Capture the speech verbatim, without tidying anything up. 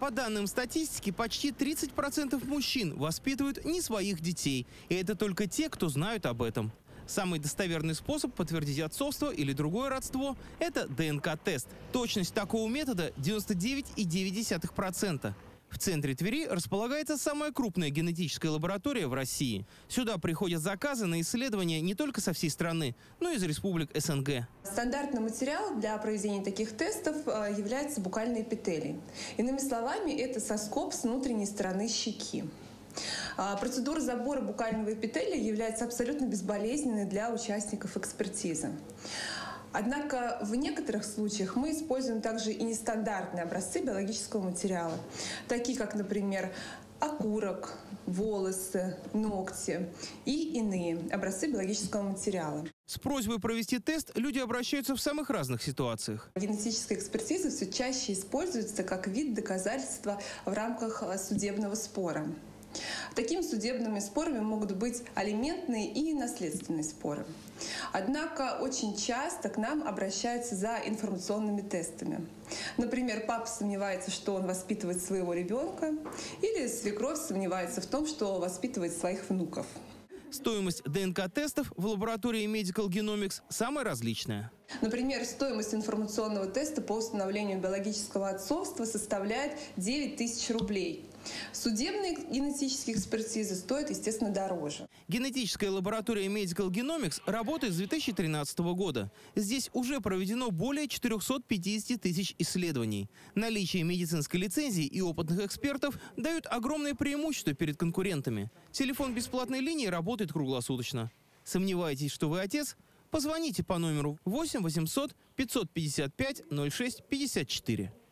По данным статистики, почти тридцать процентов мужчин воспитывают не своих детей. И это только те, кто знают об этом. Самый достоверный способ подтвердить отцовство или другое родство – это ДНК-тест. Точность такого метода – девяносто девять и девять десятых процента. В центре Твери располагается самая крупная генетическая лаборатория в России. Сюда приходят заказы на исследования не только со всей страны, но и из республик СНГ. Стандартный материал для проведения таких тестов является букальный эпителий. Иными словами, это соскоб с внутренней стороны щеки. Процедура забора букального эпителия является абсолютно безболезненной для участников экспертизы. Однако в некоторых случаях мы используем также и нестандартные образцы биологического материала, такие как, например, окурок, волосы, ногти и иные образцы биологического материала. С просьбой провести тест люди обращаются в самых разных ситуациях. Генетическая экспертиза все чаще используется как вид доказательства в рамках судебного спора. Такими судебными спорами могут быть алиментные и наследственные споры. Однако очень часто к нам обращаются за информационными тестами. Например, папа сомневается, что он воспитывает своего ребенка, или свекровь сомневается в том, что воспитывает своих внуков. Стоимость ДНК-тестов в лаборатории Medical Genomics самая различная. Например, стоимость информационного теста по установлению биологического отцовства составляет девять тысяч рублей. Судебные генетические экспертизы стоят, естественно, дороже. Генетическая лаборатория Medical Genomics работает с две тысячи тринадцатого года. Здесь уже проведено более четырёхсот пятидесяти тысяч исследований. Наличие медицинской лицензии и опытных экспертов дают огромное преимущество перед конкурентами. Телефон бесплатной линии работает круглосуточно. Сомневаетесь, что вы отец? Позвоните по номеру восемь восемьсот пятьсот пятьдесят пять ноль шесть пятьдесят четыре.